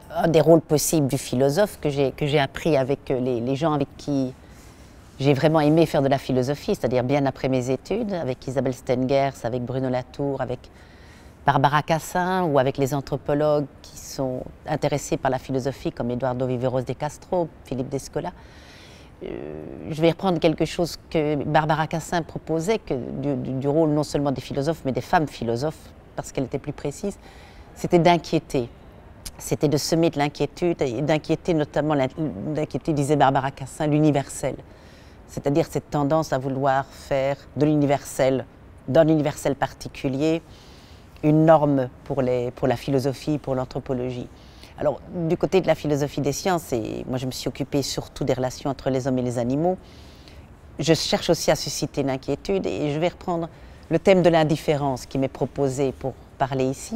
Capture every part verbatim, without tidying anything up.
un des rôles possibles du philosophe que j'ai que j'ai appris avec les, les gens avec qui j'ai vraiment aimé faire de la philosophie, c'est-à-dire bien après mes études, avec Isabelle Stengers, avec Bruno Latour, avec Barbara Cassin ou avec les anthropologues qui sont intéressés par la philosophie comme Eduardo Viveros de Castro, Philippe Descola. Euh, je vais reprendre quelque chose que Barbara Cassin proposait, que du, du, du rôle non seulement des philosophes, mais des femmes philosophes, parce qu'elle était plus précise, c'était d'inquiéter. C'était de semer de l'inquiétude, et d'inquiéter notamment, d'inquiéter, disait Barbara Cassin, l'universel. C'est-à-dire cette tendance à vouloir faire de l'universel, d'un universel particulier, une norme pour, les, pour la philosophie, pour l'anthropologie. Alors, du côté de la philosophie des sciences, et moi je me suis occupée surtout des relations entre les hommes et les animaux, je cherche aussi à susciter l'inquiétude et je vais reprendre le thème de l'indifférence qui m'est proposé pour parler ici.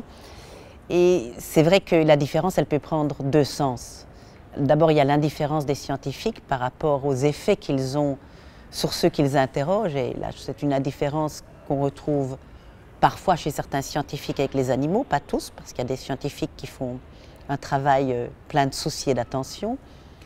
Et c'est vrai que la différence, elle peut prendre deux sens. D'abord, il y a l'indifférence des scientifiques par rapport aux effets qu'ils ont sur ceux qu'ils interrogent. Et là, c'est une indifférence qu'on retrouve parfois chez certains scientifiques avec les animaux, pas tous, parce qu'il y a des scientifiques qui font un travail plein de soucis et d'attention,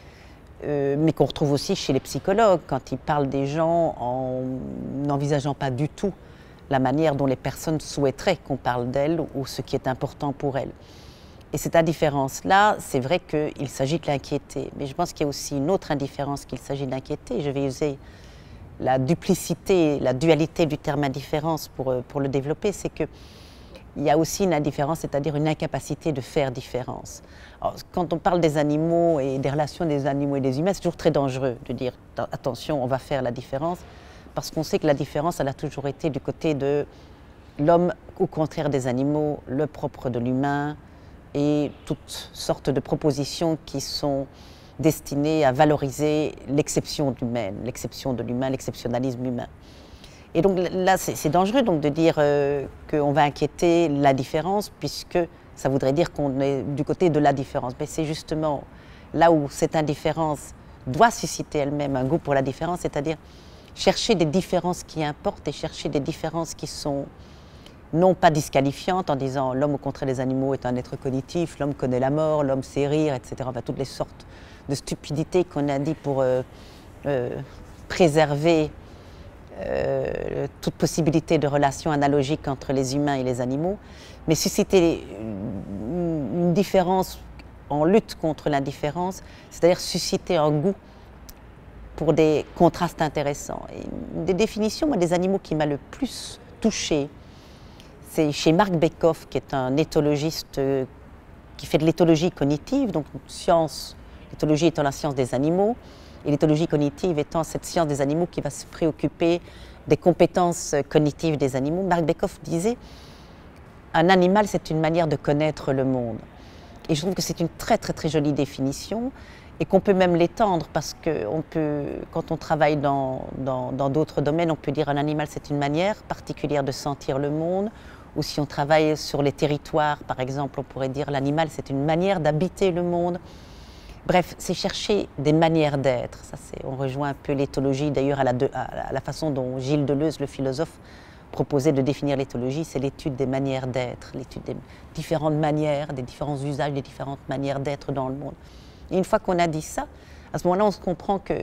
euh, mais qu'on retrouve aussi chez les psychologues, quand ils parlent des gens en n'envisageant pas du tout la manière dont les personnes souhaiteraient qu'on parle d'elles ou ce qui est important pour elles. Et cette indifférence-là, c'est vrai qu'il s'agit de l'inquiéter, mais je pense qu'il y a aussi une autre indifférence qu'il s'agit d'inquiéter. Je vais user la duplicité, la dualité du terme indifférence pour, pour le développer, c'est qu'il y a aussi une indifférence, c'est-à-dire une incapacité de faire différence. Alors, quand on parle des animaux et des relations des animaux et des humains, c'est toujours très dangereux de dire « attention, on va faire la différence », parce qu'on sait que la différence, elle a toujours été du côté de l'homme, au contraire des animaux, le propre de l'humain, et toutes sortes de propositions qui sont destinées à valoriser l'exception humaine, l'exception de l'humain, l'exceptionnalisme humain. Et donc là, c'est dangereux donc, de dire euh, qu'on va inquiéter la différence, puisque ça voudrait dire qu'on est du côté de la différence. Mais c'est justement là où cette indifférence doit susciter elle-même un goût pour la différence, c'est-à-dire chercher des différences qui importent et chercher des différences qui sont non pas disqualifiantes en disant l'homme au contraire des animaux est un être cognitif, l'homme connaît la mort, l'homme sait rire, et cetera. Enfin, toutes les sortes de stupidités qu'on a dit pour euh, euh, préserver euh, toute possibilité de relation analogique entre les humains et les animaux, mais susciter une, une différence en lutte contre l'indifférence, c'est-à-dire susciter un goût pour des contrastes intéressants. Et une des définitions moi, des animaux qui m'a le plus touchée, c'est chez Marc Bekoff, qui est un éthologiste euh, qui fait de l'éthologie cognitive, donc une science, l'éthologie étant la science des animaux, et l'éthologie cognitive étant cette science des animaux qui va se préoccuper des compétences cognitives des animaux. Marc Bekoff disait « un animal, c'est une manière de connaître le monde ». Et je trouve que c'est une très très très jolie définition, et qu'on peut même l'étendre parce que on peut, quand on travaille dans d'autres domaines, on peut dire un animal c'est une manière particulière de sentir le monde, ou si on travaille sur les territoires, par exemple, on pourrait dire l'animal c'est une manière d'habiter le monde. Bref, c'est chercher des manières d'être. On rejoint un peu l'éthologie, d'ailleurs à, à la façon dont Gilles Deleuze, le philosophe, proposait de définir l'éthologie, c'est l'étude des manières d'être, l'étude des différentes manières, des différents usages, des différentes manières d'être dans le monde. Et une fois qu'on a dit ça, à ce moment-là, on se comprend que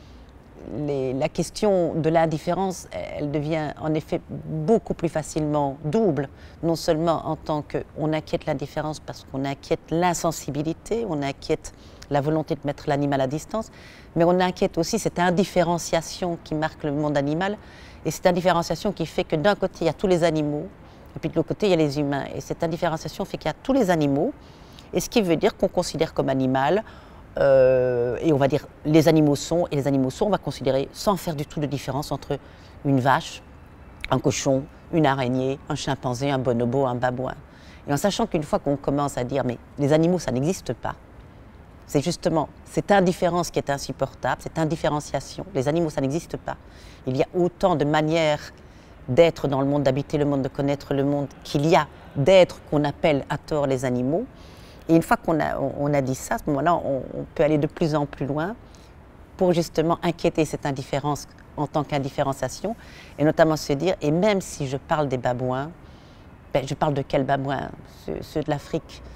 les, la question de l'indifférence, elle devient en effet beaucoup plus facilement double, non seulement en tant qu'on inquiète l'indifférence parce qu'on inquiète l'insensibilité, on inquiète la volonté de mettre l'animal à distance, mais on inquiète aussi cette indifférenciation qui marque le monde animal, et cette indifférenciation qui fait que d'un côté, il y a tous les animaux, et puis de l'autre côté, il y a les humains. Et cette indifférenciation fait qu'il y a tous les animaux, et ce qui veut dire qu'on considère comme animal, euh, et on va dire les animaux sont, et les animaux sont, on va considérer sans faire du tout de différence entre une vache, un cochon, une araignée, un chimpanzé, un bonobo, un babouin. Et en sachant qu'une fois qu'on commence à dire mais les animaux ça n'existe pas, c'est justement cette indifférence qui est insupportable, cette indifférenciation, les animaux ça n'existe pas. Il y a autant de manières d'être dans le monde, d'habiter le monde, de connaître le monde, qu'il y a d'êtres qu'on appelle à tort les animaux. Et une fois qu'on a, on, on a dit ça, à ce moment-là, on, on peut aller de plus en plus loin pour justement inquiéter cette indifférence en tant qu'indifférenciation, et notamment se dire, et même si je parle des babouins, ben, je parle de quels babouins? Ceux, ceux de l'Afrique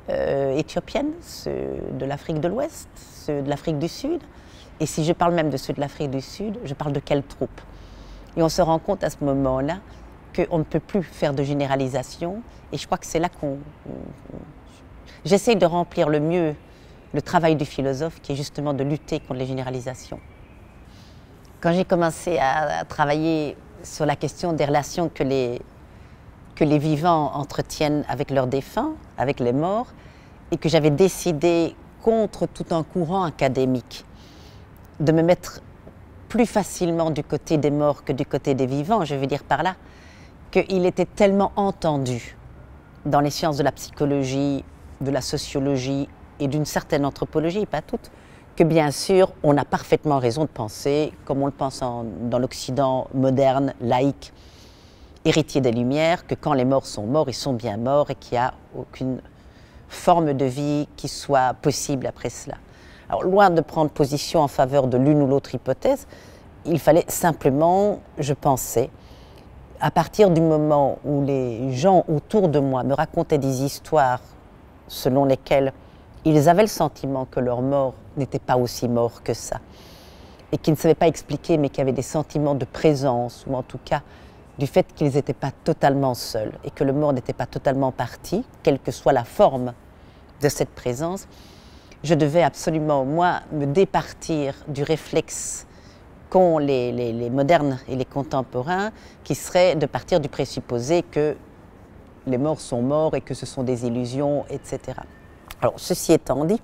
euh, éthiopiennes, ceux de l'Afrique de l'Ouest, ceux de l'Afrique du Sud. Et si je parle même de ceux de l'Afrique du Sud, je parle de quelles troupes? Et on se rend compte à ce moment-là qu'on ne peut plus faire de généralisation. Et je crois que c'est là qu'on... J'essaye de remplir le mieux le travail du philosophe, qui est justement de lutter contre les généralisations. Quand j'ai commencé à, à travailler sur la question des relations que les, que les vivants entretiennent avec leurs défunts, avec les morts, et que j'avais décidé, contre tout un courant académique, de me mettre plus facilement du côté des morts que du côté des vivants, je veux dire par là, qu'il était tellement entendu dans les sciences de la psychologie, de la sociologie et d'une certaine anthropologie, pas toutes, que bien sûr, on a parfaitement raison de penser, comme on le pense en, dans l'Occident moderne, laïque, héritier des Lumières, que quand les morts sont morts, ils sont bien morts et qu'il n'y a aucune forme de vie qui soit possible après cela. Alors, loin de prendre position en faveur de l'une ou l'autre hypothèse, il fallait simplement, je pensais, à partir du moment où les gens autour de moi me racontaient des histoires selon lesquelles ils avaient le sentiment que leur mort n'était pas aussi mort que ça, et qu'ils ne savaient pas expliquer, mais qu'il y avait des sentiments de présence, ou en tout cas du fait qu'ils n'étaient pas totalement seuls, et que le mort n'était pas totalement parti, quelle que soit la forme de cette présence. Je devais absolument, moi, me départir du réflexe qu'ont les, les, les modernes et les contemporains, qui serait de partir du présupposé que les morts sont morts et que ce sont des illusions, et cetera. Alors, ceci étant dit,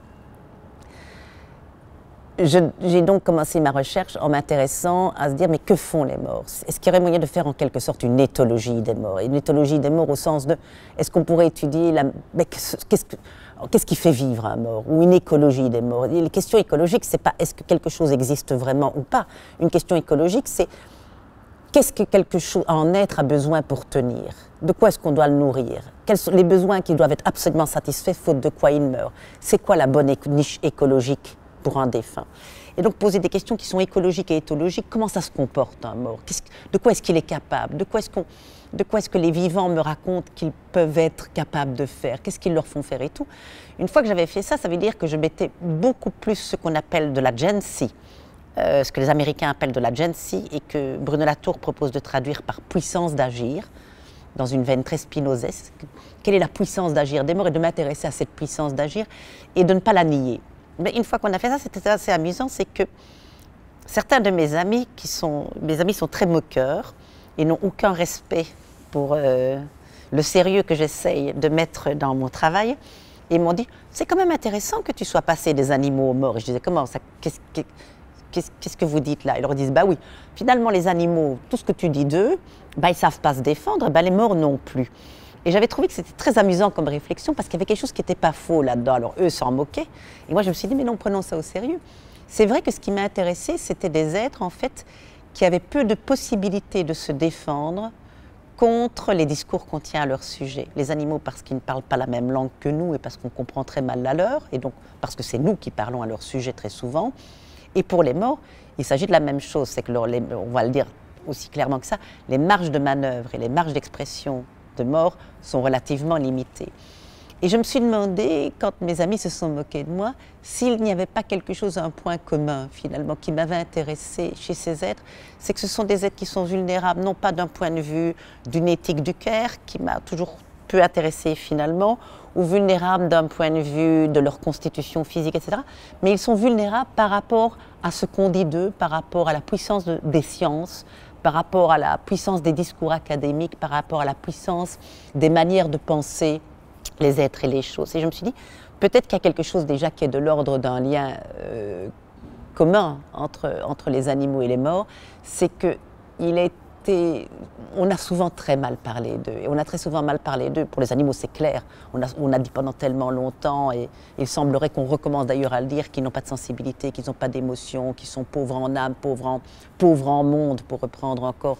j'ai donc commencé ma recherche en m'intéressant à se dire, mais que font les morts? Est-ce qu'il y aurait moyen de faire en quelque sorte une éthologie des morts? Une éthologie des morts au sens de, est-ce qu'on pourrait étudier la, qu'est-ce que, qu'est-ce qui fait vivre un mort? Ou une écologie des morts? Les questions écologiques, c'est pas est-ce que quelque chose existe vraiment ou pas. Une question écologique, c'est qu'est-ce que quelque chose, un être a besoin pour tenir? De quoi est-ce qu'on doit le nourrir? Quels sont les besoins qui doivent être absolument satisfaits, faute de quoi il meurt? C'est quoi la bonne niche écologique pour un défunt? Et donc poser des questions qui sont écologiques et éthologiques. Comment ça se comporte un mort? De quoi est-ce qu'il est capable? De quoi est-ce qu'on, de quoi est-ce que les vivants me racontent qu'ils peuvent être capables de faire? Qu'est-ce qu'ils leur font faire et tout? Une fois que j'avais fait ça, ça veut dire que je mettais beaucoup plus ce qu'on appelle de l'agency, euh, ce que les Américains appellent de l'agency, et que Bruno Latour propose de traduire par puissance d'agir, dans une veine très spinozesque. Quelle est la puissance d'agir des morts? Et de m'intéresser à cette puissance d'agir et de ne pas la nier. Mais une fois qu'on a fait ça, c'était assez amusant, c'est que certains de mes amis, qui sont, mes amis sont très moqueurs et n'ont aucun respect pour euh, le sérieux que j'essaye de mettre dans mon travail, et m'ont dit, c'est quand même intéressant que tu sois passé des animaux aux morts. Et je disais, comment ça, qu'est-ce, qu'est-ce, qu'est-ce que vous dites là? Ils leur disent, bah oui, finalement les animaux, tout ce que tu dis d'eux, bah, ils ne savent pas se défendre, bah, les morts non plus. Et j'avais trouvé que c'était très amusant comme réflexion, parce qu'il y avait quelque chose qui n'était pas faux là-dedans. Alors eux s'en moquaient, et moi je me suis dit, mais non, prenons ça au sérieux. C'est vrai que ce qui m'a intéressé, c'était des êtres en fait qui avaient peu de possibilités de se défendre contre les discours qu'on tient à leur sujet. Les animaux parce qu'ils ne parlent pas la même langue que nous, et parce qu'on comprend très mal la leur, et donc parce que c'est nous qui parlons à leur sujet très souvent. Et pour les morts, il s'agit de la même chose, c'est que leur, les, on va le dire aussi clairement que ça, les marges de manœuvre et les marges d'expression de mort sont relativement limitées. Et je me suis demandé, quand mes amis se sont moqués de moi, s'il n'y avait pas quelque chose, un point commun finalement, qui m'avait intéressé chez ces êtres, c'est que ce sont des êtres qui sont vulnérables, non pas d'un point de vue d'une éthique du Caire, qui m'a toujours peu intéressé finalement, ou vulnérables d'un point de vue de leur constitution physique, et cetera. Mais ils sont vulnérables par rapport à ce qu'on dit d'eux, par rapport à la puissance de, des sciences, par rapport à la puissance des discours académiques, par rapport à la puissance des manières de penser les êtres et les choses. Et je me suis dit, peut-être qu'il y a quelque chose déjà qui est de l'ordre d'un lien euh, commun entre, entre les animaux et les morts, c'est qu'il a été, on a souvent très mal parlé d'eux, et on a très souvent mal parlé d'eux. Pour les animaux, c'est clair, on a, on a dit pendant tellement longtemps, et il semblerait qu'on recommence d'ailleurs à le dire, qu'ils n'ont pas de sensibilité, qu'ils n'ont pas d'émotion, qu'ils sont pauvres en âme, pauvres en, pauvres en monde, pour reprendre encore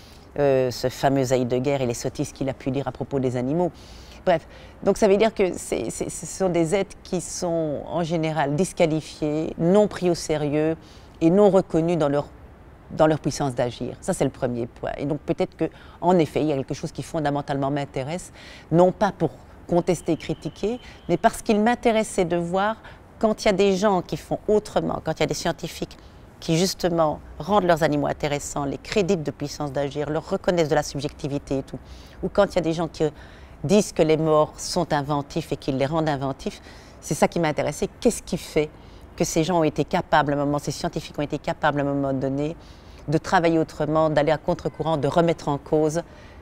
euh, ce fameux Heidegger et les sottises qu'il a pu dire à propos des animaux. Bref, donc ça veut dire que c'est, c'est, ce sont des êtres qui sont en général disqualifiés, non pris au sérieux et non reconnus dans leur, dans leur puissance d'agir. Ça, c'est le premier point. Et donc peut-être qu'en effet, il y a quelque chose qui fondamentalement m'intéresse, non pas pour contester, critiquer, mais parce qu'il m'intéressait de voir quand il y a des gens qui font autrement, quand il y a des scientifiques qui justement rendent leurs animaux intéressants, les créditent de puissance d'agir, leur reconnaissent de la subjectivité et tout, ou quand il y a des gens qui disent que les morts sont inventifs et qu'ils les rendent inventifs, c'est ça qui m'a intéressé. Qu'est-ce qui fait que ces gens ont été capables, à un moment, ces scientifiques ont été capables à un moment donné de travailler autrement, d'aller à contre-courant, de remettre en cause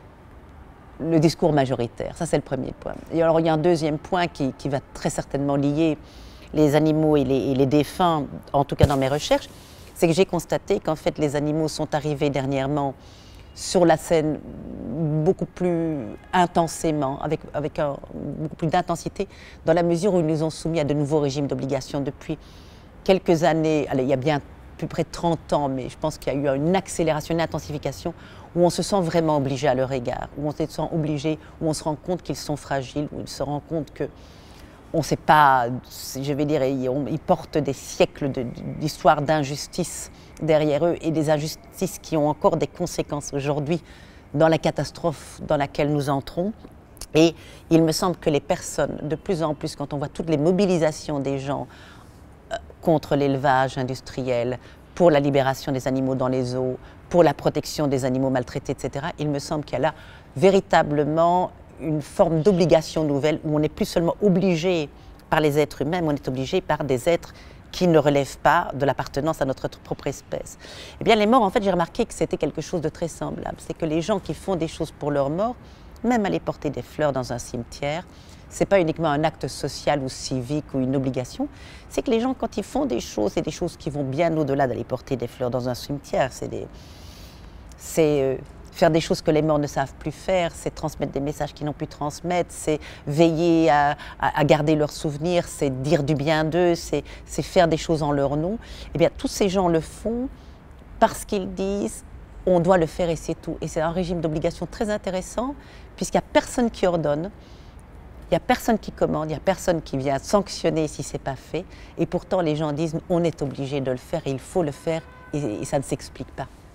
le discours majoritaire. Ça, c'est le premier point. Et alors, il y a un deuxième point qui, qui va très certainement lier les animaux et les, et les défunts, en tout cas dans mes recherches, c'est que j'ai constaté qu'en fait, les animaux sont arrivés dernièrement sur la scène beaucoup plus intensément, avec, avec un, beaucoup plus d'intensité, dans la mesure où ils nous ont soumis à de nouveaux régimes d'obligation depuis quelques années. Allez, il y a bien à peu près trente ans, mais je pense qu'il y a eu une accélération, une intensification, où on se sent vraiment obligé à leur égard, où on se sent obligé, où on se rend compte qu'ils sont fragiles, où on se rend compte que on ne sait pas, je vais dire, ils portent des siècles d'histoire d'injustice derrière eux et des injustices qui ont encore des conséquences aujourd'hui dans la catastrophe dans laquelle nous entrons. Et il me semble que les personnes, de plus en plus, quand on voit toutes les mobilisations des gens contre l'élevage industriel, pour la libération des animaux dans les eaux, pour la protection des animaux maltraités, et cetera, il me semble qu'il y a là véritablement une forme d'obligation nouvelle où on n'est plus seulement obligé par les êtres humains, mais on est obligé par des êtres qui ne relèvent pas de l'appartenance à notre propre espèce. Eh bien, les morts, en fait, j'ai remarqué que c'était quelque chose de très semblable. C'est que les gens qui font des choses pour leurs morts, même aller porter des fleurs dans un cimetière, ce n'est pas uniquement un acte social ou civique ou une obligation, c'est que les gens, quand ils font des choses, c'est des choses qui vont bien au-delà d'aller porter des fleurs dans un cimetière. C'est des... c'est euh, faire des choses que les morts ne savent plus faire, c'est transmettre des messages qu'ils n'ont pu transmettre, c'est veiller à, à, à garder leurs souvenirs, c'est dire du bien d'eux, c'est faire des choses en leur nom. Eh bien, tous ces gens le font parce qu'ils disent on doit le faire et c'est tout. Et c'est un régime d'obligation très intéressant, puisqu'il n'y a personne qui ordonne, il n'y a personne qui commande, il n'y a personne qui vient sanctionner si ce n'est pas fait. Et pourtant, les gens disent on est obligé de le faire et il faut le faire et, et ça ne s'explique pas.